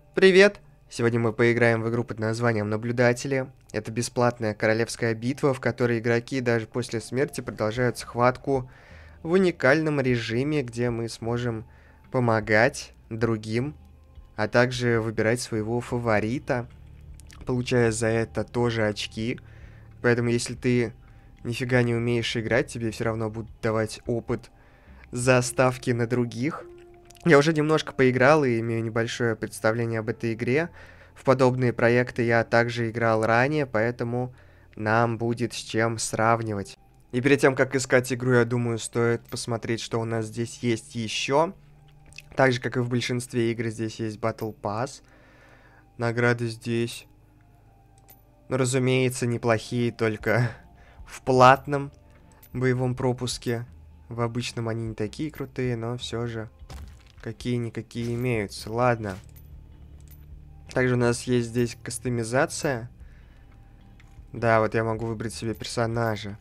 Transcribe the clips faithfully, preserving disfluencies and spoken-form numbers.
Привет! Сегодня мы поиграем в игру под названием «Наблюдатели». Это бесплатная королевская битва, в которой игроки даже после смерти продолжают схватку в уникальном режиме, где мы сможем помогать другим, а также выбирать своего фаворита, получая за это тоже очки. Поэтому если ты нифига не умеешь играть, тебе все равно будут давать опыт за ставки на других. Я уже немножко поиграл и имею небольшое представление об этой игре. В подобные проекты я также играл ранее, поэтому нам будет с чем сравнивать. И перед тем, как искать игру, я думаю, стоит посмотреть, что у нас здесь есть еще. Так же, как и в большинстве игр, здесь есть Battle Pass. Награды здесь, ну, разумеется, неплохие, только в платном боевом пропуске. В обычном они не такие крутые, но все же какие-никакие имеются. Ладно. Также у нас есть здесь кастомизация. Да, вот я могу выбрать себе персонажа.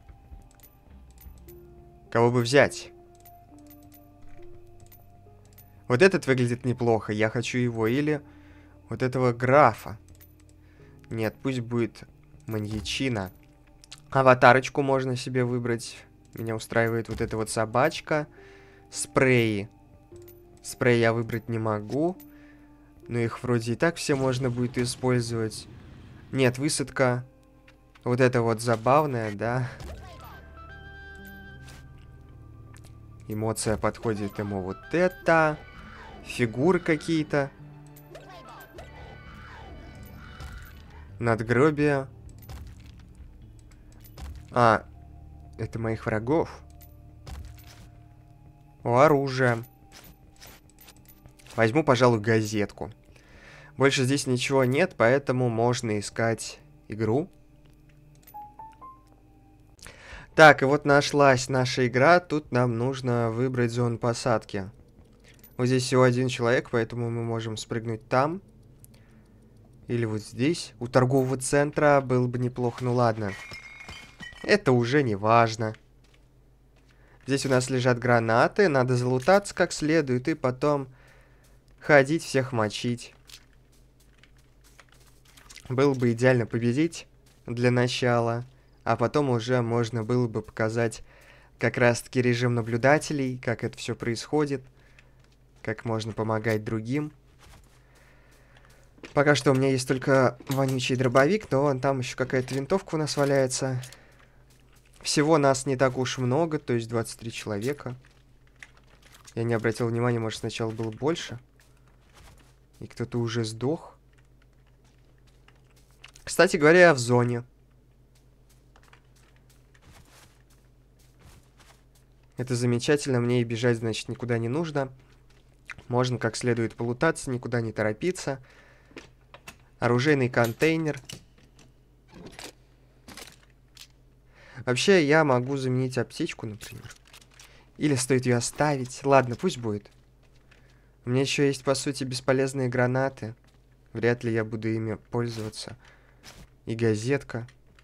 Кого бы взять? Вот этот выглядит неплохо. Я хочу его. Или вот этого графа. Нет, пусть будет маньячина. Аватарочку можно себе выбрать. Меня устраивает вот эта вот собачка. Спреи. Спрей я выбрать не могу. Но их вроде и так все можно будет использовать. Нет, высадка. Вот это вот забавная, да. Эмоция подходит ему вот это. Фигуры какие-то. Надгробие. А, это моих врагов. О, оружие. Возьму, пожалуй, газетку. Больше здесь ничего нет, поэтому можно искать игру. Так, и вот нашлась наша игра. Тут нам нужно выбрать зону посадки. Вот здесь всего один человек, поэтому мы можем спрыгнуть там. Или вот здесь. У торгового центра было бы неплохо. Ну ладно. Это уже не важно. Здесь у нас лежат гранаты. Надо залутаться как следует и потом ходить, всех мочить. Было бы идеально победить для начала. А потом уже можно было бы показать как раз-таки режим наблюдателей, как это все происходит, как можно помогать другим. Пока что у меня есть только вонючий дробовик, но вон там еще какая-то винтовка у нас валяется. Всего нас не так уж много, то есть двадцать три человека. Я не обратил внимания, может, сначала было больше. И кто-то уже сдох. Кстати говоря, я в зоне. Это замечательно, мне и бежать, значит, никуда не нужно. Можно как следует полутаться, никуда не торопиться. Оружейный контейнер. Вообще, я могу заменить аптечку, например. Или стоит ее оставить. Ладно, пусть будет. У меня еще есть, по сути, бесполезные гранаты. Вряд ли я буду ими пользоваться. И газетка.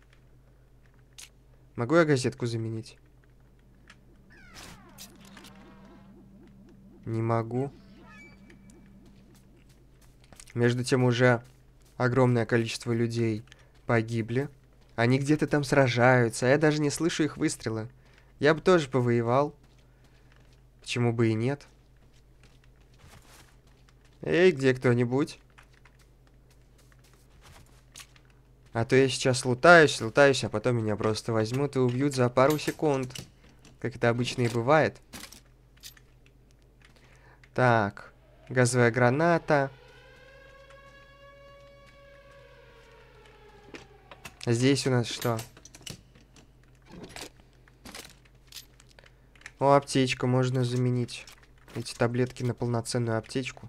Могу я газетку заменить? Не могу. Между тем уже огромное количество людей погибли. Они где-то там сражаются, а я даже не слышу их выстрелы. Я бы тоже повоевал. Почему бы и нет? Эй, где кто-нибудь? А то я сейчас лутаюсь, лутаюсь, а потом меня просто возьмут и убьют за пару секунд. Как это обычно и бывает. Так, газовая граната. Здесь у нас что? О, аптечку можно заменить. Эти таблетки на полноценную аптечку.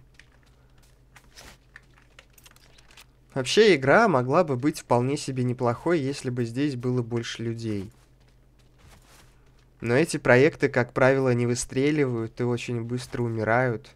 Вообще, игра могла бы быть вполне себе неплохой, если бы здесь было больше людей. Но эти проекты, как правило, не выстреливают и очень быстро умирают.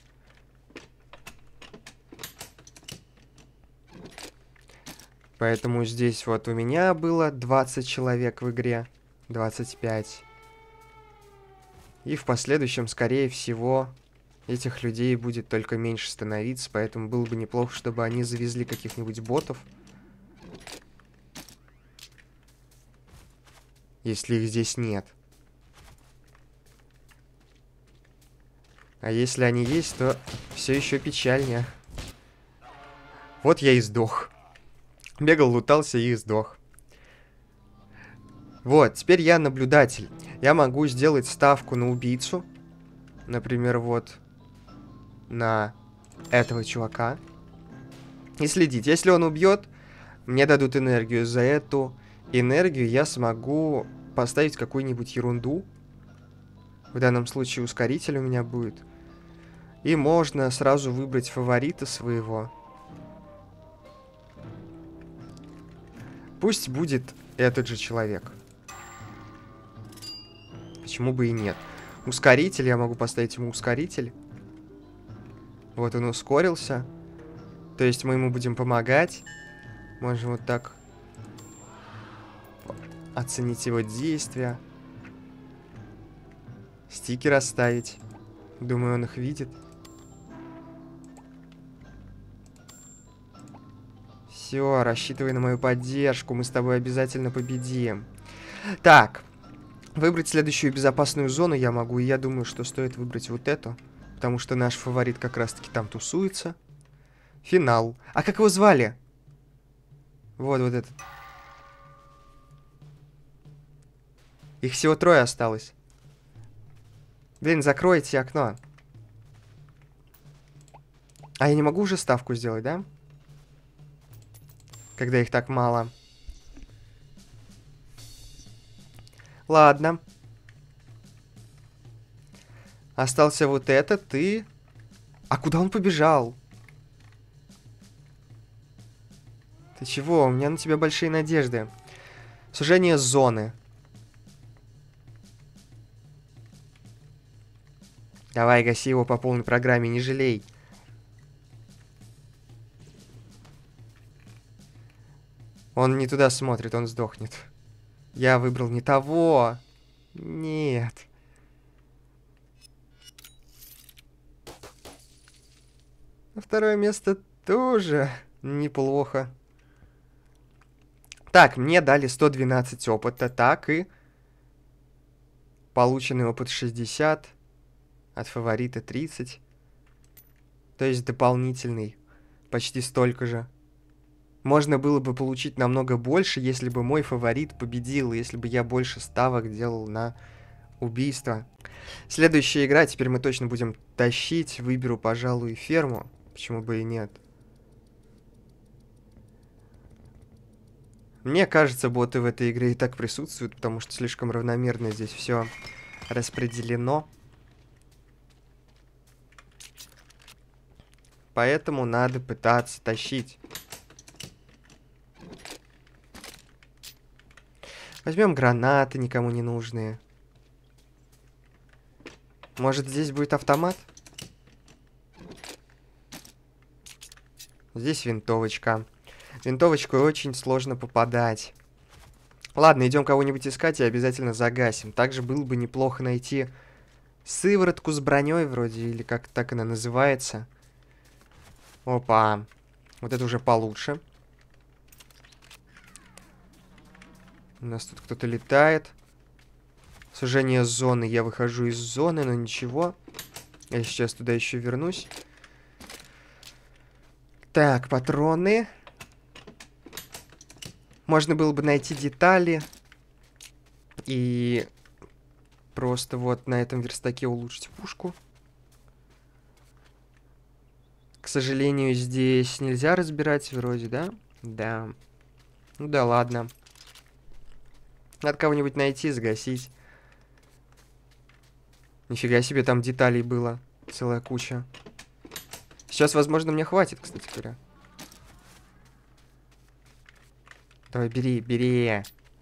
Поэтому здесь вот у меня было двадцать человек в игре. двадцать пять. И в последующем, скорее всего, этих людей будет только меньше становиться, поэтому было бы неплохо, чтобы они завезли каких-нибудь ботов. Если их здесь нет. А если они есть, то все еще печальнее. Вот я и сдох. Бегал, лутался и сдох. Вот, теперь я наблюдатель. Я могу сделать ставку на убийцу. Например, вот на этого чувака. И следить. Если он убьет, мне дадут энергию. За эту энергию я смогу поставить какую-нибудь ерунду. В данном случае ускоритель у меня будет. И можно сразу выбрать фаворита своего. Пусть будет этот же человек. Почему бы и нет? Ускоритель, я могу поставить ему ускоритель. Вот он ускорился. То есть мы ему будем помогать. Можем вот так оценить его действия. Стикер оставить. Думаю, он их видит. Все, рассчитывай на мою поддержку. Мы с тобой обязательно победим. Так. Выбрать следующую безопасную зону я могу. И я думаю, что стоит выбрать вот эту. Потому что наш фаворит как раз-таки там тусуется. Финал. А как его звали? Вот, вот этот. Их всего трое осталось. Блин, закройте окно. А я не могу уже ставку сделать, да? Когда их так мало. Ладно. Остался вот этот и... А куда он побежал? Ты чего? У меня на тебя большие надежды. Сужение зоны. Давай, гаси его по полной программе, не жалей. Он не туда смотрит, он сдохнет. Я выбрал не того. Нет. Второе место тоже неплохо. Так, мне дали сто двенадцать опыта. Так, и полученный опыт шестьдесят. От фаворита тридцать. То есть дополнительный. Почти столько же. Можно было бы получить намного больше, если бы мой фаворит победил. Если бы я больше ставок делал на убийство. Следующая игра. Теперь мы точно будем тащить. Выберу, пожалуй, ферму. Почему бы и нет. Мне кажется, боты в этой игре и так присутствуют, потому что слишком равномерно здесь все распределено. Поэтому надо пытаться тащить. Возьмем гранаты, никому не нужные. Может, здесь будет автомат? Здесь винтовочка. Винтовочку очень сложно попадать. Ладно, идем кого-нибудь искать и обязательно загасим. Также было бы неплохо найти сыворотку с броней вроде, или как так она называется. Опа. Вот это уже получше. У нас тут кто-то летает. Сужение зоны. Я выхожу из зоны, но ничего. Я сейчас туда еще вернусь. Так, патроны. Можно было бы найти детали. И просто вот на этом верстаке улучшить пушку. К сожалению, здесь нельзя разбирать вроде, да? Да. Ну да, ладно. Надо кого-нибудь найти, загасить. Нифига себе, там деталей было. Целая куча. Сейчас, возможно, мне хватит, кстати говоря. Давай, бери, бери.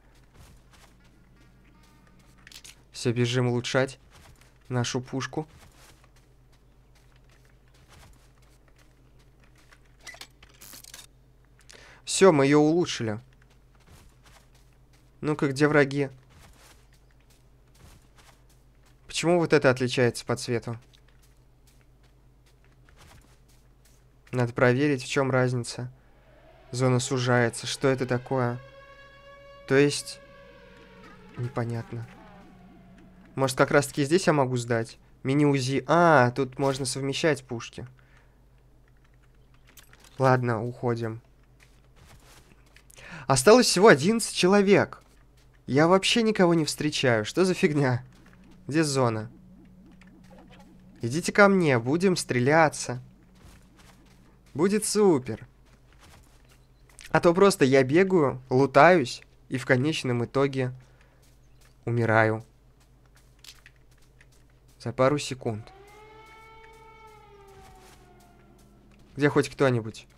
Все, бежим улучшать нашу пушку. Все, мы ее улучшили. Ну-ка, где враги? Почему вот это отличается по цвету? Надо проверить, в чем разница. Зона сужается. Что это такое? То есть... Непонятно. Может, как раз-таки здесь я могу сдать? Мини-УЗИ. А, тут можно совмещать пушки. Ладно, уходим. Осталось всего одиннадцать человек. Я вообще никого не встречаю. Что за фигня? Где зона? Идите ко мне, будем стреляться. Будет супер. А то просто я бегаю, лутаюсь и в конечном итоге умираю. За пару секунд. Где хоть кто-нибудь?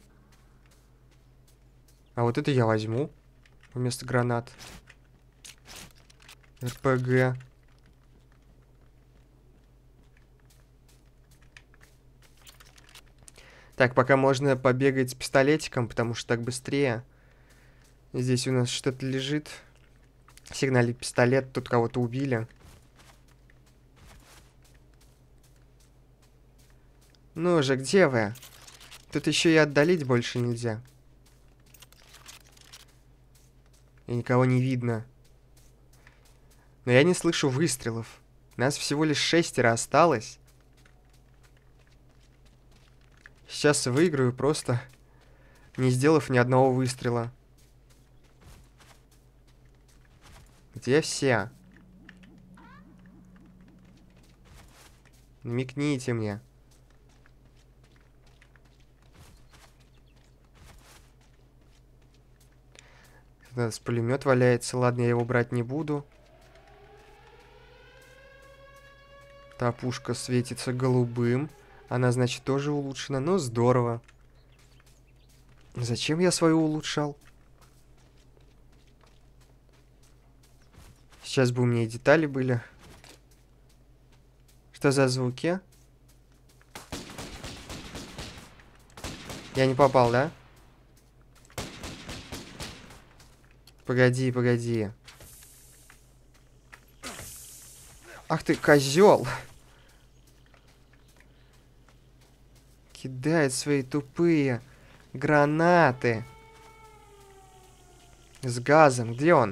А вот это я возьму вместо гранат. РПГ. Так, пока можно побегать с пистолетиком, потому что так быстрее. Здесь у нас что-то лежит. Сигналит пистолет, тут кого-то убили. Ну же, где вы? Тут еще и отдалить больше нельзя. И никого не видно. Но я не слышу выстрелов. Нас всего лишь шестеро осталось. Сейчас выиграю, просто не сделав ни одного выстрела. Где все? Намекните мне. У нас пулемет валяется. Ладно, я его брать не буду. Та пушка светится голубым. Она, значит, тоже улучшена. Ну, здорово. Зачем я свою улучшал? Сейчас бы у меня и детали были. Что за звуки? Я не попал, да? Погоди, погоди. Ах ты, козел! Кидает свои тупые гранаты. С газом. Где он?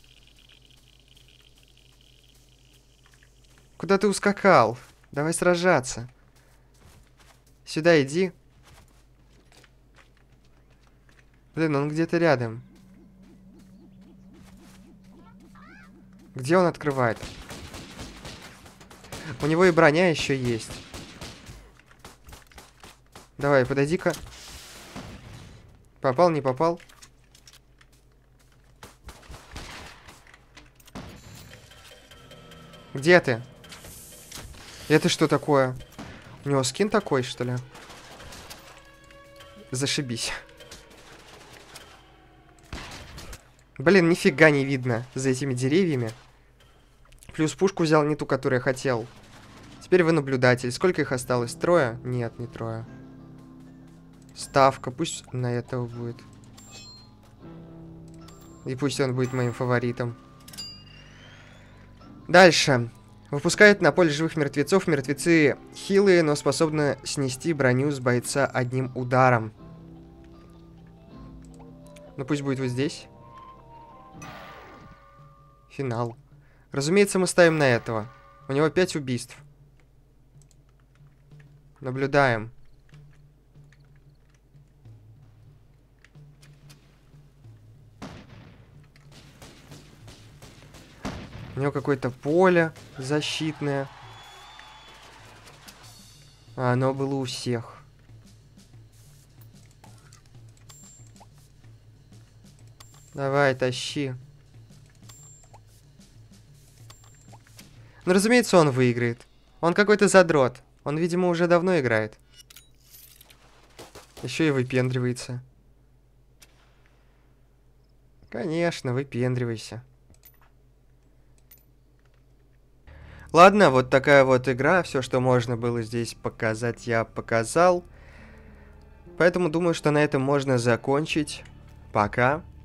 Куда ты ускакал? Давай сражаться. Сюда иди. Блин, он где-то рядом. Где он открывает? У него и броня еще есть. Давай, подойди-ка. Попал, не попал? Где ты? Это что такое? У него скин такой, что ли? Зашибись. Блин, нифига не видно за этими деревьями. Плюс пушку взял не ту, которую я хотел. Теперь вы наблюдатель. Сколько их осталось? Трое? Нет, не трое. Ставка. Пусть на этого будет. И пусть он будет моим фаворитом. Дальше. Выпускает на поле живых мертвецов. Мертвецы хилые, но способны снести броню с бойца одним ударом. Ну пусть будет вот здесь. Финал. Разумеется, мы ставим на этого. У него пять убийств. Наблюдаем. У него какое-то поле защитное. А оно было у всех. Давай, тащи. Ну, разумеется, он выиграет. Он какой-то задрот. Он, видимо, уже давно играет. Еще и выпендривается. Конечно, выпендривайся. Ладно, вот такая вот игра. Все, что можно было здесь показать, я показал. Поэтому думаю, что на этом можно закончить. Пока.